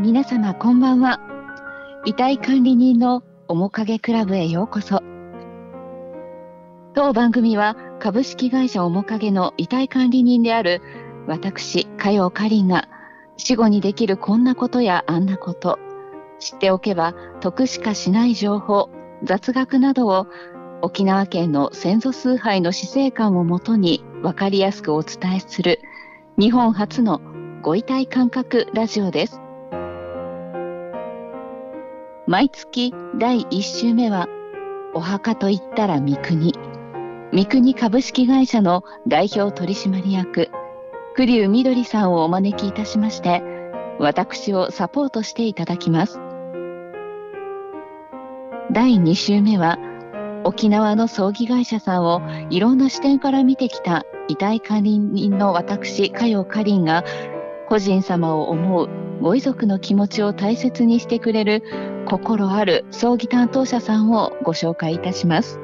皆様こんばんは。遺体管理人の面影クラブへようこそ。当番組は株式会社面影の遺体管理人である私、加陽かりんが死後にできるこんなことやあんなこと、知っておけば得しかしない情報、雑学などを沖縄県の先祖崇拝の死生観をもとに分かりやすくお伝えする日本初のご遺体感覚ラジオです。毎月第1週目はお墓といったら三国株式会社の代表取締役栗生みどりさんをお招きいたしまして、私をサポートしていただきます。第2週目は沖縄の葬儀会社さんをいろんな視点から見てきた遺体管理人の私、加陽かりんが故人様を思うご遺族の気持ちを大切にしてくれる心ある葬儀担当者さんをご紹介いたします。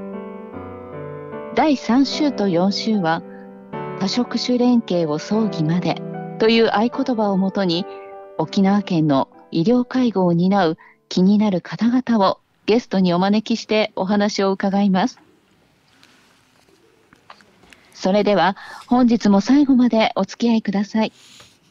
第3週と4週は多職種連携を葬儀までという合言葉をもとに沖縄県の医療介護を担う気になる方々をゲストにお招きしてお話を伺います。それでは本日も最後までお付き合いください。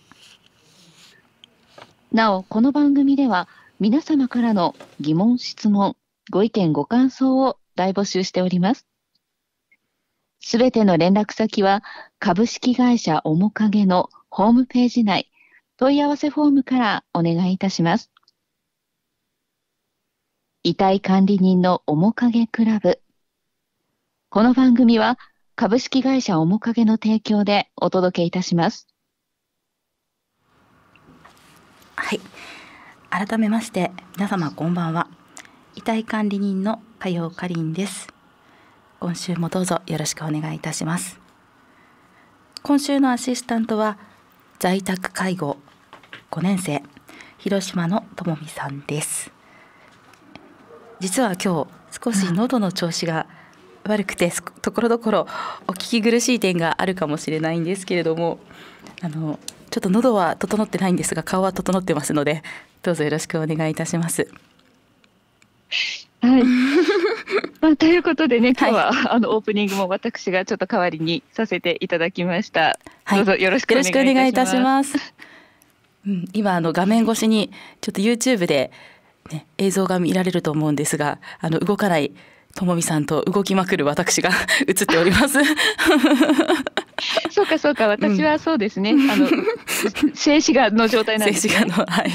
なお、この番組では皆様からの疑問・質問、ご意見・ご感想を大募集しております。すべての連絡先は株式会社面影のホームページ内問い合わせフォームからお願いいたします。遺体管理人の面影クラブ。この番組は株式会社面影の提供でお届けいたします。 はい、改めまして皆様こんばんは。遺体管理人の加陽かりんです。今週もどうぞよろしくお願いいたします。今週のアシスタントは在宅介護5年生広島のともみさんです。実は今日少し喉の調子が悪くてところどころお聞き苦しい点があるかもしれないんですけれども、ちょっと喉は整ってないんですが顔は整ってますので、どうぞよろしくお願いいたします。 はい、ということでね、今日は、オープニングも私がちょっと代わりにさせていただきました。はい、どうぞよろしくお願いいたします。 今画面越しにちょっと YouTube で、ね、映像が見られると思うんですが、動かないともみさんと動きまくる私が映っております。 そうかそうか、私はそうですね、静止画の状態なんですね。 静止画の、はい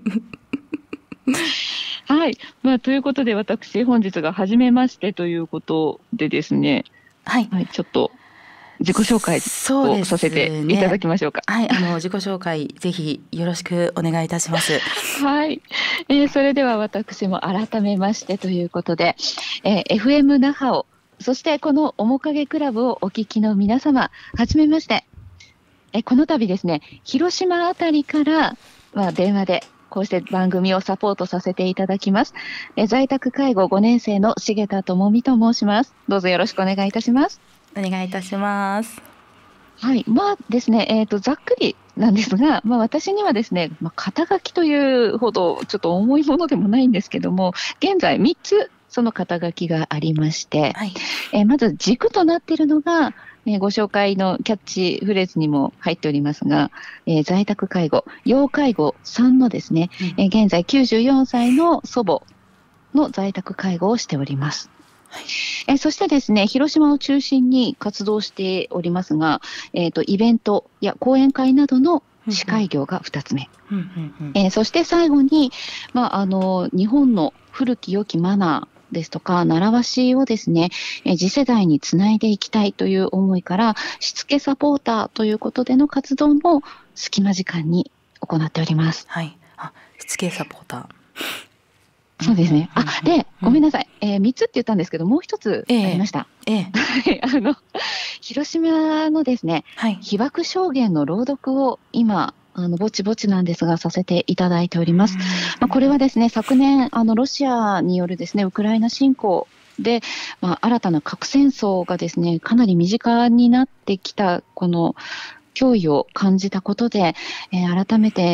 はい、ということで私本日が初めましてということでですね、はい、ちょっと自己紹介をさせていただきましょうか。 はい、自己紹介ぜひよろしくお願いいたします。 はい、それでは私も改めましてということで、FM 那覇をそしてこの面影クラブをお聞きの皆様、はじめまして。この度ですね、広島あたりから、電話でこうして番組をサポートさせていただきます。在宅介護5年生の重田智美と申します。どうぞよろしくお願いいたします。 お願いいたします。 はい、ですね、ざっくりなんですが、私にはですね、肩書きというほどちょっと重いものでもないんですけども、現在3つその肩書きがありまして、はい、まず軸となっているのが、ご紹介のキャッチフレーズにも入っておりますが、在宅介護、要介護3のですね、現在94歳の祖母の在宅介護をしております。はい、そしてですね、広島を中心に活動しておりますが、イベントや講演会などの司会業が2つ目。そして最後に、日本の古き良きマナーですとか習わしをですね、次世代につないでいきたいという思いからしつけサポーターということでの活動も隙間時間に行っております。 はい、しつけサポーター。 そうですね。で、ごめんなさい。3つって言ったんですけど、もう一つありました。広島のですね、被爆証言の朗読を今、ぼちぼちなんですが、させていただいております。これはですね、昨年、ロシアによるですね、ウクライナ侵攻で、新たな核戦争がですね、かなり身近になってきた、この脅威を感じたことで、改めて、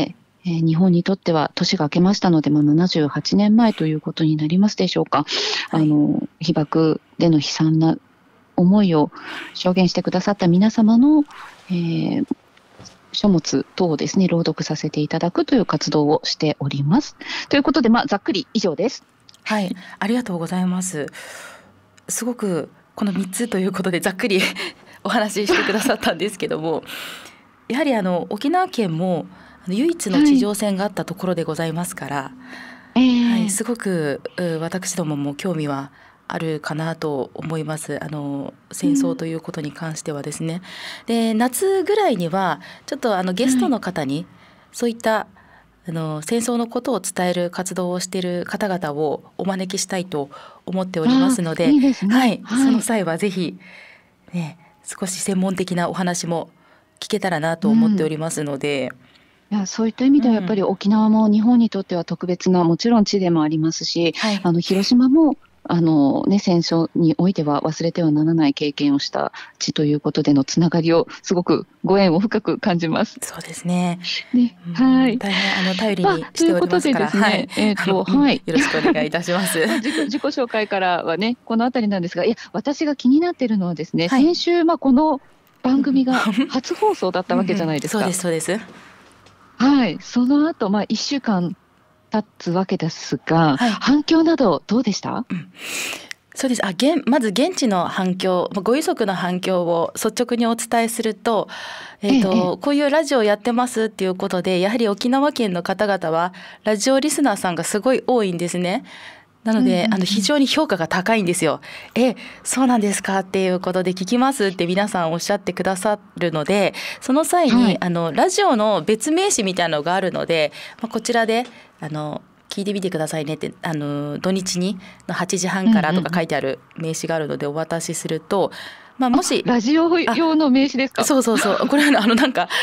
日本にとっては年が明けましたので、78年前ということになりますでしょうか。 はい、 被爆での悲惨な思いを証言してくださった皆様の、書物等をですね、朗読させていただくという活動をしております。ということで、ざっくり以上です。 はい、ありがとうございます。すごくこの3つということでざっくりお話ししてくださったんですけども、やはり沖縄県も唯一の地上戦があったところでございますから、はい、すごく私どもも興味はあるかなと思います。戦争ということに関してはですね。で、夏ぐらいにはちょっとゲストの方にそういった戦争のことを伝える活動をしている方々をお招きしたいと思っておりますので、 いいですね。 はい、その際はぜひ、ね、少し専門的なお話も聞けたらなと思っておりますので、 いや、そういった意味ではやっぱり沖縄も日本にとっては特別なもちろん地でもありますし、 はい、 広島も戦争においては忘れてはならない経験をした地ということでのつながりをすごくご縁を深く感じます。 そうですね。 はい。 大変頼りにしておりますから、 はい。はい。 よろしくお願いいたします。 自己紹介からはね、このあたりなんですが、いや、私が気になっているのはですね、 はい、 先週この番組が初放送だったわけじゃないですか。 そうですそうです。 はい。その後1週間経つわけですが、 はい、 反響などどうでした？ そうです。まず現地の反響、ご遺族の反響を率直にお伝えすると、こういうラジオやってますっていうことで、やはり沖縄県の方々はラジオリスナーさんがすごい多いんですね。なので、非常に評価が高いんですよ。そうなんですかっていうことで聞きますって皆さんおっしゃってくださるので、その際に、ラジオの別名詞みたいなのがあるので、こちらで聞いてみてくださいねって土日に8時半からとか書いてある名刺があるのでお渡しすると、もしラジオ用の名刺ですか？ そうこれはなんか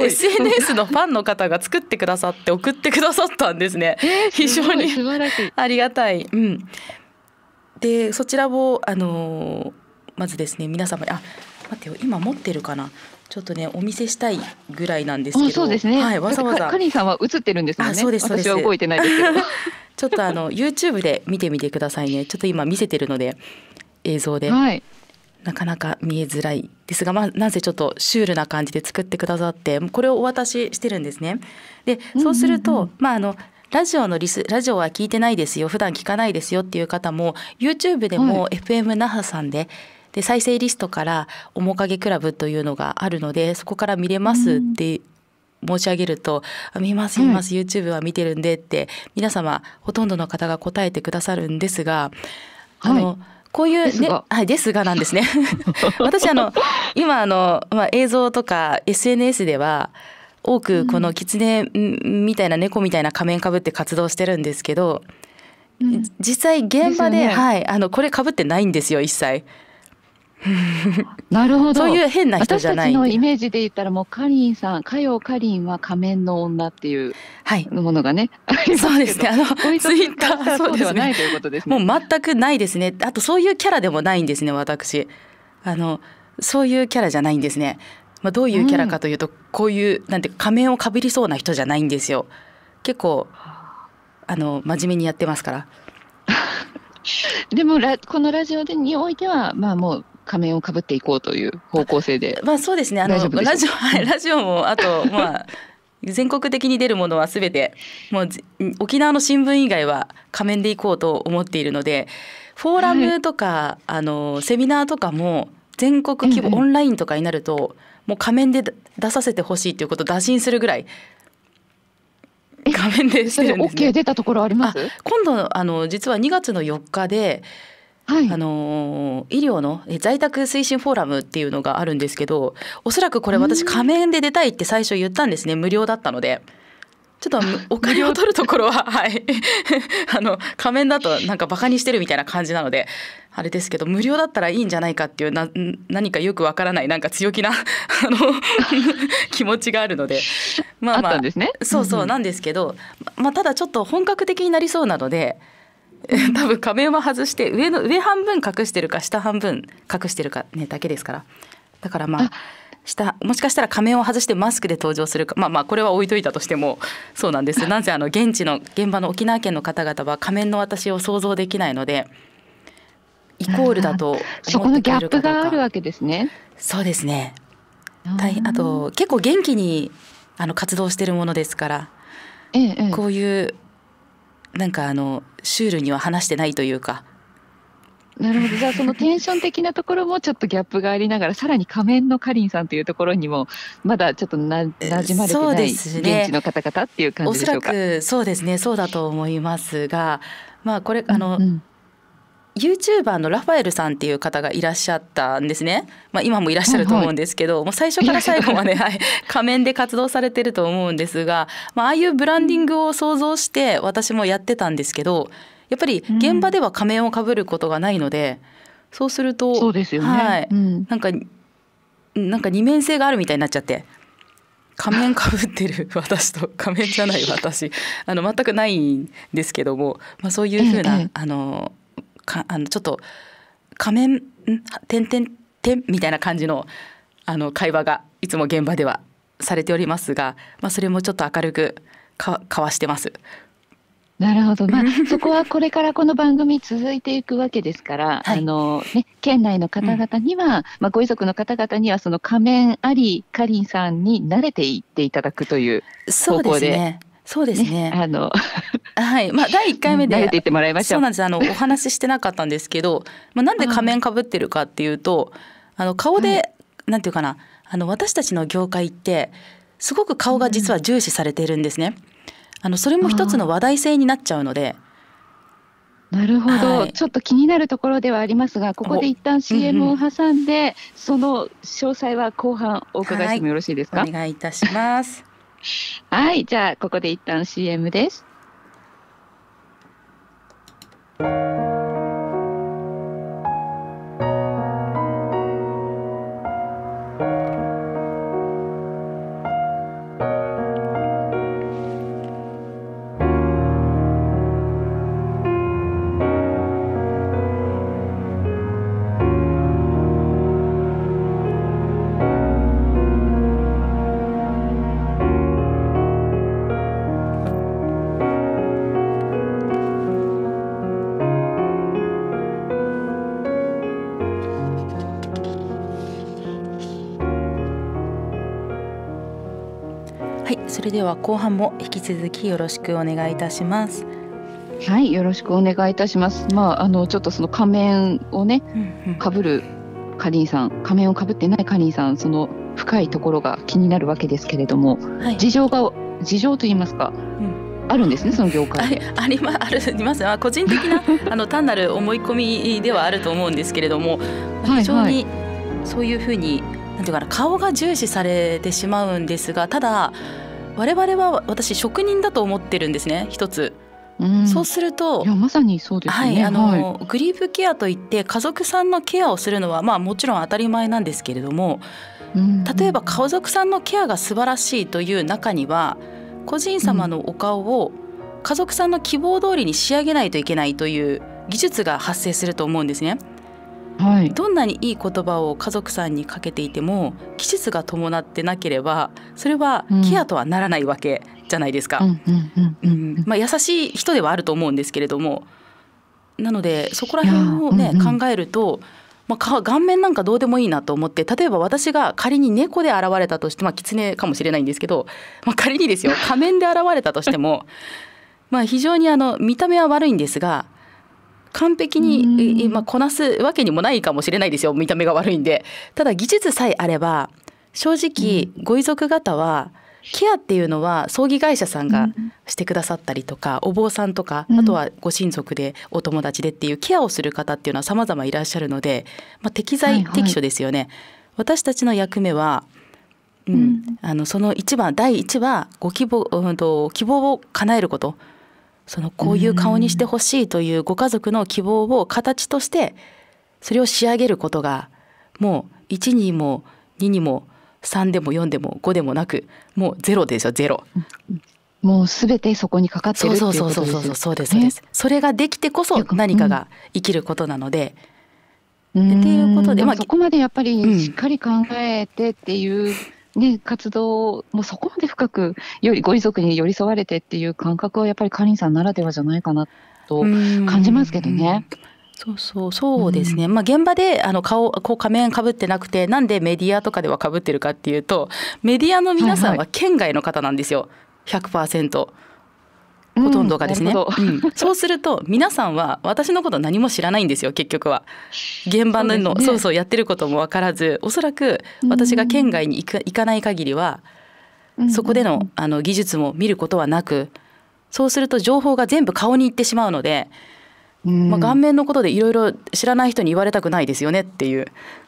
SNS のファンの方が作ってくださって送ってくださったんですね。非常に素晴らしい、 ありがたい。でそちらをまずですね、皆様に待ってよ、今持ってるかな、ちょっとねお見せしたいぐらいなんですけど、 そうですね、 はい、わざわざカリンさんは映ってるんですもんね。 そうです私は動いてないですけどちょっとYouTube で見てみてくださいね。ちょっと今見せてるので映像で、 はい、 なかなか見えづらいですが、なぜちょっとシュールな感じで作ってくださって、これをお渡ししてるんですね。でそうすると、ラジオは聞いてないですよ、普段聞かないですよっていう方も YouTube でも FM 那覇さんで再生リストから面影クラブというのがあるので、そこから見れますって申し上げると、見ます YouTube は見てるんでって皆様ほとんどの方が答えてくださるんですが、こういうね、ですがなんですね私今映像とか SNS では多くこの狐みたいな猫みたいな仮面かぶって活動してるんですけど、実際現場で、これかぶってないんですよ、一切なるほど。 そういう変な人じゃない。 私たちのイメージで言ったらもうカリンさん、かよかりんは仮面の女っていうものがね、 そうですね、 ツイッターそうではないということですね。 もう全くないですね。あとそういうキャラでもないんですね、私そういうキャラじゃないんですね。どういうキャラかというと、こういうなんて仮面をかぶりそうな人じゃないんですよ。結構真面目にやってますからでもこのラジオにおいてはもう仮面をかぶっていこうという方向性で、 そうですね、ラジオもあと全国的に出るものは全てもう沖縄の新聞以外は仮面でいこうと思っているので、フォーラムとか、セミナーとかも全国規模、オンラインとかになるともう仮面で出させてほしいということを打診するぐらい仮面でしてるんですね。 OK 出たところあります？ 今度実は2月の4日で、医療の在宅推進フォーラムっていうのがあるんですけど、おそらくこれ私仮面で出たいって最初言ったんですね。無料だったのでちょっとお金を取るところは仮面だとなんかバカにしてるみたいな感じなのであれですけど、無料だったらいいんじゃないかっていう何かよくわからないなんか強気な気持ちがあるのであったんですね。 そうなんですけど、ただちょっと本格的になりそうなので多分仮面は外して上半分隠してるか下半分隠してるかねだけですから、だからもしかしたら仮面を外してマスクで登場するか、これは置いといたとしてもそうなんです。なぜ現場の沖縄県の方々は仮面の私を想像できないので、イコールだと思ってくれるかどうか。 そこのギャップがあるわけですね。 そうですね。あと結構元気に活動してるものですから、こういうなんかシュールには話してないというか。 なるほど。じゃあそのテンション的なところもちょっとギャップがありながら、さらに仮面のかりんさんというところにもまだちょっと馴染まれてない現地の方々っていう感じでしょうか。 おそらくそうですね、そうだと思いますが、これYouTuber のラファエルさんっていう方がいらっしゃったんですね。今もいらっしゃると思うんですけど、もう最初から最後まで、仮面で活動されてると思うんですが、ああいうブランディングを想像して私もやってたんですけど、やっぱり現場では仮面をかぶることがないので、そうするとそうですよね、 なんか二面性があるみたいになっちゃって、仮面かぶってる私と仮面じゃない私全くないんですけども、そういうふうな、ちょっと仮面てんてんてんみたいな感じの会話がいつも現場ではされておりますが、それもちょっと明るく交わしてます。 なるほど。そこはこれからこの番組続いていくわけですから、県内の方々には、ご遺族の方々にはその仮面ありかりんさんに慣れていっていただくという方向で。 そうですね。第1回目で慣れていってもらいましょう。 そうなんです。お話ししてなかったんですけど、なんで仮面かぶってるかっていうと、顔で、なんていうかな、私たちの業界ってすごく顔が実は重視されているんですね。それも一つの話題性になっちゃうので。 なるほど、ちょっと気になるところではありますが、ここで一旦 CM を挟んで、その詳細は後半お伺いしてもよろしいですか。 お願いいたしますはい、じゃあここで一旦 CM です。 それでは後半も引き続きよろしくお願いいたします。 はい、よろしくお願いいたします。ちょっとその仮面をね、かぶるかりんさん、仮面をかぶってないかりんさん、その深いところが気になるわけですけれども、事情と言いますか、あるんですね、その業界で。 あります。個人的な単なる思い込みではあると思うんですけれども、非常にそういうふうになんていうかな、顔が重視されてしまうんですが、ただ我々は私職人だと思ってるんですね、一つ。そうすると、 いやまさにそうですね。 グリーフケアといって家族さんのケアをするのはもちろん当たり前なんですけれども、例えば家族さんのケアが素晴らしいという中には、個人様のお顔を家族さんの希望通りに仕上げないといけないという技術が発生すると思うんですね。どんなにいい言葉を家族さんにかけていても技術が伴ってなければそれはケアとはならないわけじゃないですか。優しい人ではあると思うんですけれども、なのでそこら辺をね、考えると、顔面なんかどうでもいいなと思って、例えば私が仮に猫で現れたとして、狐かもしれないんですけど、仮にですよ、仮面で現れたとしても非常に見た目は悪いんですが完璧にこなすわけにもないかもしれないですよ、見た目が悪いんで。ただ技術さえあれば正直ご遺族方はケアっていうのは葬儀会社さんがしてくださったりとか、お坊さんとか、あとはご親族でお友達でっていうケアをする方っていうのは様々いらっしゃるので、適材適所ですよね。私たちの役目は、その第一はご希望を叶えること、こういう顔にしてほしいというご家族の希望を形としてそれを仕上げることが、もう1にも2にも3でも4でも5でもなく、もうゼロですよ、ゼロ。 もうすべてそこにかかってるっていうことですね。 そうです。それができてこそ何かが生きることなので、 っていうことで、 でもそこまでやっぱりしっかり考えてっていう、ね、活動もそこまで深くご遺族に寄り添われてっていう感覚はやっぱりかりんさんならではじゃないかなと感じますけどね。 そうですね、現場で仮面かぶってなくて、なんでメディアとかではかぶってるかっていうと、メディアの皆さんは県外の方なんですよ、100%。ほとんどがですね、そうすると皆さんは私のこと何も知らないんですよ、結局は。現場のそうやってることも分からず、おそらく私が県外に行かない限りはそこでの技術も見ることはなく、そうすると情報が全部顔に行ってしまうので、顔面のことでいろいろ知らない人に言われたくないですよねっていう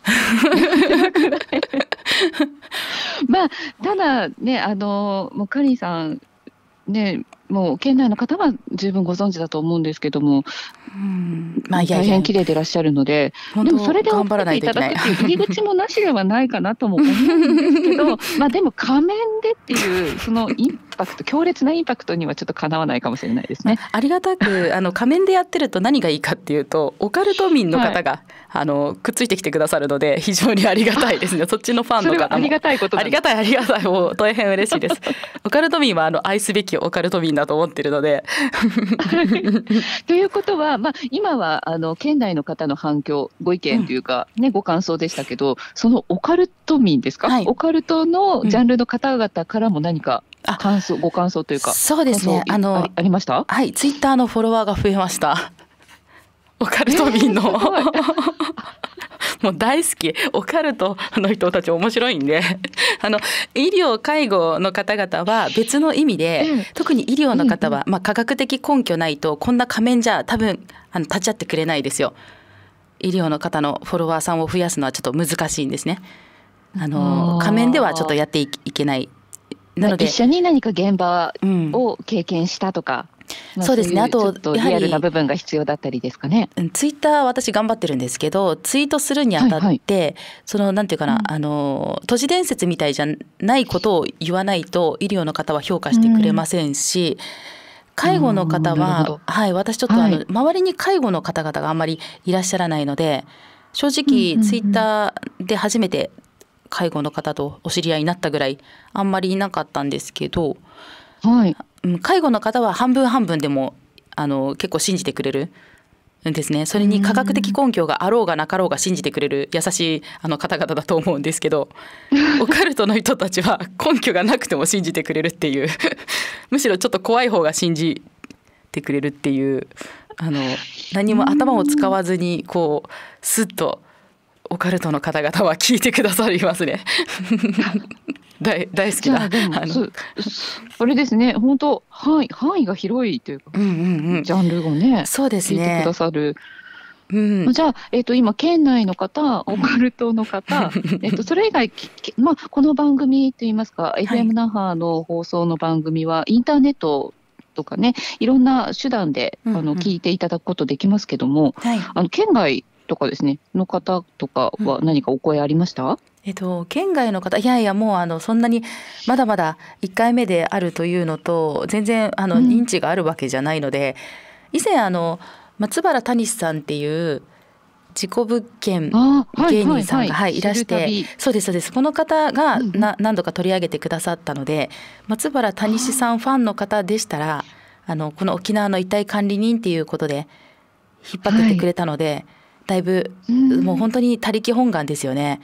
ただね、もうかりんさんね、もう県内の方は十分ご存知だと思うんですけども、大変綺麗でいらっしゃるので、でもそれで頑張らないといけない、入り口もなしではないかなとも思うんですけどでも仮面でっていうそのインパクト、強烈なインパクトにはちょっとかなわないかもしれないですね。 ありがたく仮面でやってると何がいいかっていうと、オカルト民の方が、くっついてきてくださるので非常にありがたいですね。そっちのファンの方もありがたいことなんです。 ありがたいもう大変嬉しいですオカルト民は愛すべきオカルト民だと思ってるのでということは、今は県内の方の反響、ご意見というか、ご感想でしたけど、そのオカルト民ですか、オカルトのジャンルの方々からも何かご感想というか。 そうですね、 ありました？ はい、ツイッターのフォロワーが増えましたオカルト民の、もう大好き、オカルトの人たち面白いんで医療介護の方々は別の意味で、特に医療の方は、科学的根拠ないとこんな仮面じゃ多分立ち会ってくれないですよ。医療の方のフォロワーさんを増やすのはちょっと難しいんですね。仮面ではちょっとやっていけない。なので一緒に何か現場を経験したとか、 そうですね。あとリアルな部分が必要だったりですかね。 ツイッター私頑張ってるんですけど、ツイートするにあたって、そのなんていうかな、都市伝説みたいじゃないことを言わないと医療の方は評価してくれませんし、介護の方は、私ちょっと周りに介護の方々があんまりいらっしゃらないので、正直ツイッターで初めて介護の方とお知り合いになったぐらいあんまりいなかったんですけど、介護の方は半分半分でも結構信じてくれるんですね。それに科学的根拠があろうがなかろうが信じてくれる優しい方々だと思うんですけどオカルトの人たちは根拠がなくても信じてくれるっていうむしろちょっと怖い方が信じてくれるっていう何も頭を使わずにこうスッとオカルトの方々は聞いてくださりますね大好きだ。 それですね、本当範囲が広いというか、ジャンルをね、 そうですね、 聞いてくださる。じゃあ、今県内の方、オカルトの方それ以外この番組といいますか、FM 那覇の放送の番組はインターネットとかね、いろんな手段で聞いていただくことできますけども、県外とかですねの方とかは何かお声ありました？ 県外の方、いやいやもうそんなにまだまだ1回目であるというのと全然認知があるわけじゃないので、以前松原谷さんっていう事故物件芸人さんがいらして、そうですそうです、この方が何度か取り上げてくださったので、松原谷さんファンの方でしたらこの沖縄の遺体管理人っていうことで引っ張ってってくれたので、だいぶもう本当に他力本願ですよね。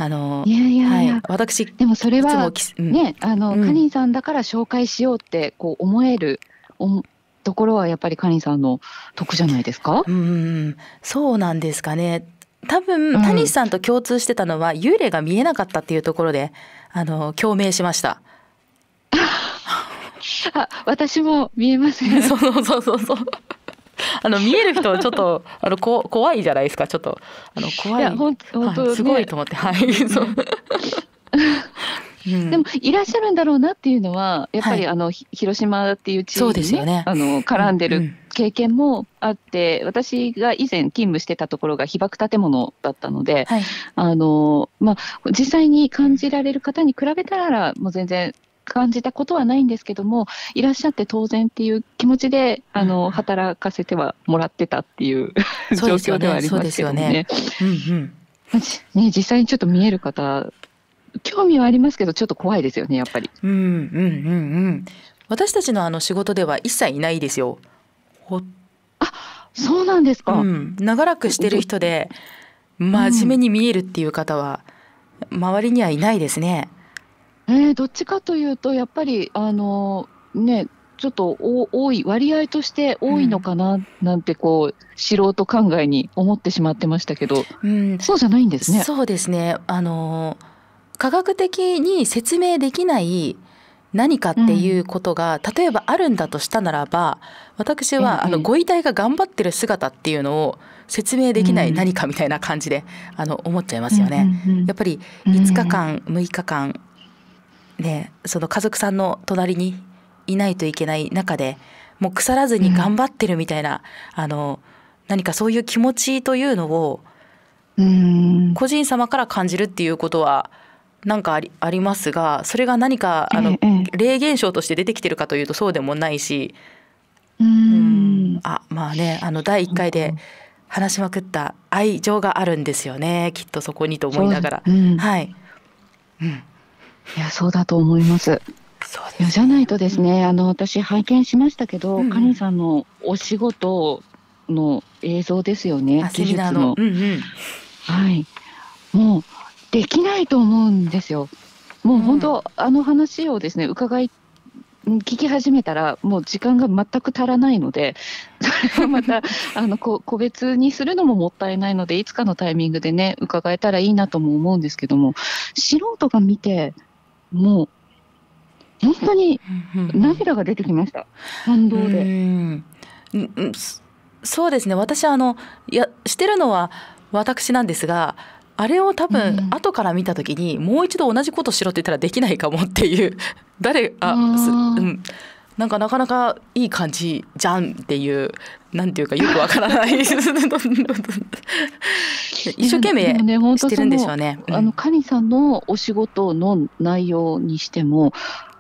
私でもそれはね、かりんさんだから紹介しようってこう思えるところはやっぱりかりんさんの得じゃないですか？ そうなんですかね。多分谷さんと共通してたのは幽霊が見えなかったっていうところで共鳴しました私も見えますね。 そう見える人はちょっと怖いじゃないですか。ちょっと怖い、すごいと思って、 でもいらっしゃるんだろうなっていうのはやっぱり広島っていう地域にね絡んでる経験もあって、私が以前勤務してたところが被爆建物だったので、実際に感じられる方に比べたらもう全然感じたことはないんですけども、いらっしゃって当然っていう気持ちで働かせてはもらってたっていう状況ではありますけどもね。ね、実際にちょっと見える方、興味はありますけどちょっと怖いですよね、やっぱり。 私たちの仕事では一切いないですよ。 あ、そうなんですか。 長らくしてる人で真面目に見えるっていう方は周りにはいないですね。 どっちかというとやっぱりね、ちょっと多い割合として多いのかななんて素人考えに思ってしまってましたけど、そうじゃないんですね。 そうですね。科学的に説明できない何かっていうことが、例えばあるんだとしたならば、私はご遺体が頑張ってる姿っていうのを説明できない何かみたいな感じで思っちゃいますよね。やっぱり5日間6日間ね、その家族さんの隣にいないといけない中でもう腐らずに頑張ってるみたいな、何かそういう気持ちというのを個人様から感じるっていうことはなんかありますが、それが何か霊現象として出てきてるかというとそうでもないし、まあね、第1回で話しまくった愛情があるんですよね、きっとそこにと思いながら。 いや、そうだと思います。いや、じゃないとですね、私拝見しましたけど、カニさんのお仕事の映像ですよね、技術の。はい、もうできないと思うんですよ。もう本当、話をですね聞き始めたらもう時間が全く足らないので、それをまた個別にするのももったいないので、いつかのタイミングでね伺えたらいいなとも思うんですけども、素人が見てもう本当に涙が出てきました、感動で。 そうですね。私してるのは私なんですが、あれを多分後から見た時にもう一度同じことしろって言ったらできないかもっていうなんかなかなかいい感じじゃんっていう、なんていうかよくわからない一生懸命してるんでしょうね。 カニさんのお仕事の内容にしても、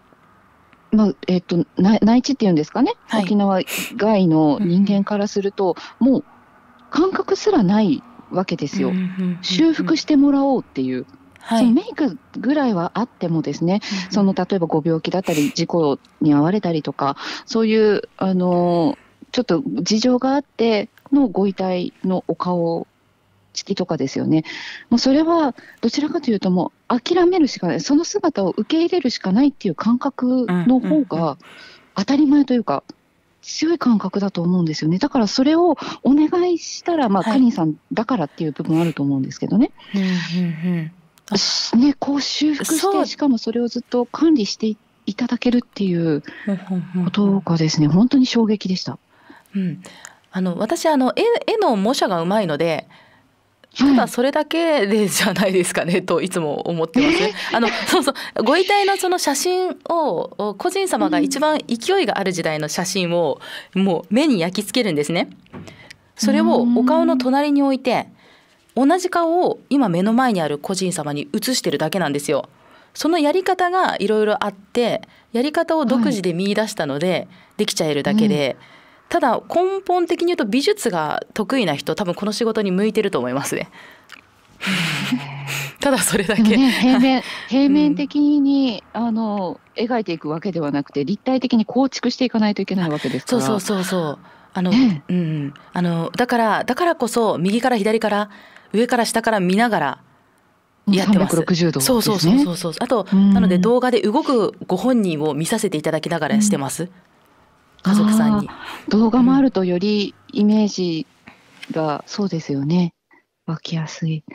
内地っていうんですかね、沖縄外の人間からすると、もう感覚すらないわけですよ。修復してもらおうっていう、そのメイクぐらいはあってもですね、例えばご病気だったり事故に遭われたりとか、そういうちょっと事情があってのご遺体のお顔つきとかですよね。もうそれはどちらかというともう諦めるしかない、その姿を受け入れるしかないっていう感覚の方が当たり前というか強い感覚だと思うんですよね。だからそれをお願いしたら、カニさんだからっていう部分あると思うんですけどね。こう修復して、しかもそれをずっと管理していただけるっていうことがですね、本当に衝撃でした。 私絵の模写がうまいので、ただそれだけでじゃないですかねといつも思ってます。そうそうご遺体のその写真を個人様が一番勢いがある時代の写真をもう目に焼き付けるんですね。それをお顔の隣に置いて同じ顔を今目の前にある個人様に写してるだけなんですよ。そのやり方がいろいろあって、やり方を独自で見出したのでできちゃえるだけで、ただ根本的に言うと美術が得意な人多分この仕事に向いてると思いますね。ただそれだけ、 平面的に描いていくわけではなくて立体的に構築していかないといけないわけですから。 そうだからこそ右から左から上から下から見ながらやってます。 360度ですね。 そうあとなので動画で動くご本人を見させていただきながらしてます。家族さんに動画もあるとよりイメージが、そうですよね、湧きやすい。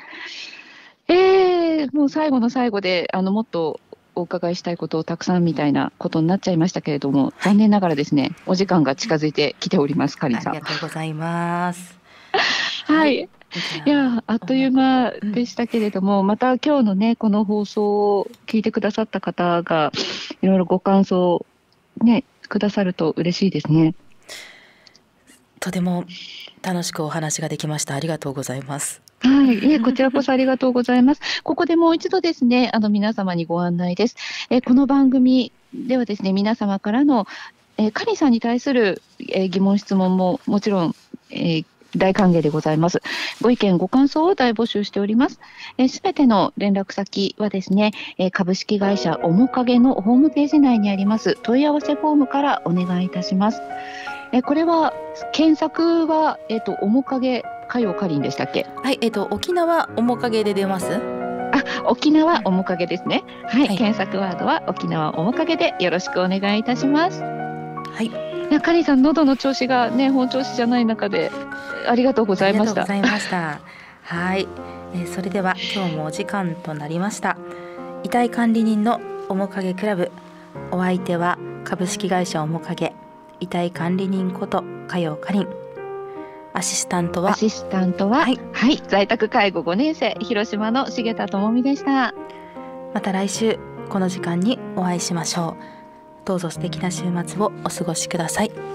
もう最後の最後でもっとお伺いしたいことをたくさんみたいなことになっちゃいましたけれども、残念ながらですねお時間が近づいてきております。カリンさん、 ありがとうございます。 はい、いやあっという間でしたけれども、また今日のねこの放送を聞いてくださった方がいろいろご感想ねくださると嬉しいですね。 とても楽しくお話ができました。ありがとうございます。 はい、こちらこそありがとうございます。ここでもう一度ですね皆様にご案内です。この番組ではですね、皆様からの、カリンさんに対する、疑問質問ももちろん、大歓迎でございます。ご意見ご感想を大募集しております。すべての連絡先はですね、株式会社おもかげのホームページ内にあります問い合わせフォームからお願いいたします。これは検索は、おもかげかよかりんでしたっけ？ はい、沖縄おもかげで出ます。 沖縄おもかげですね。はい、 はい、 検索ワードは沖縄おもかげでよろしくお願いいたします。 はい。 カリンさん、喉の調子がね、本調子じゃない中でありがとうございました。 ありがとうございました。はい、それでは今日もお時間となりました。遺体管理人のおもかげクラブ、お相手は株式会社おもかげ遺体管理人こと加陽かりん、アシスタントははい、在宅介護5年生広島の重田智美でした。 また来週この時間にお会いしましょう。どうぞ素敵な週末をお過ごしください。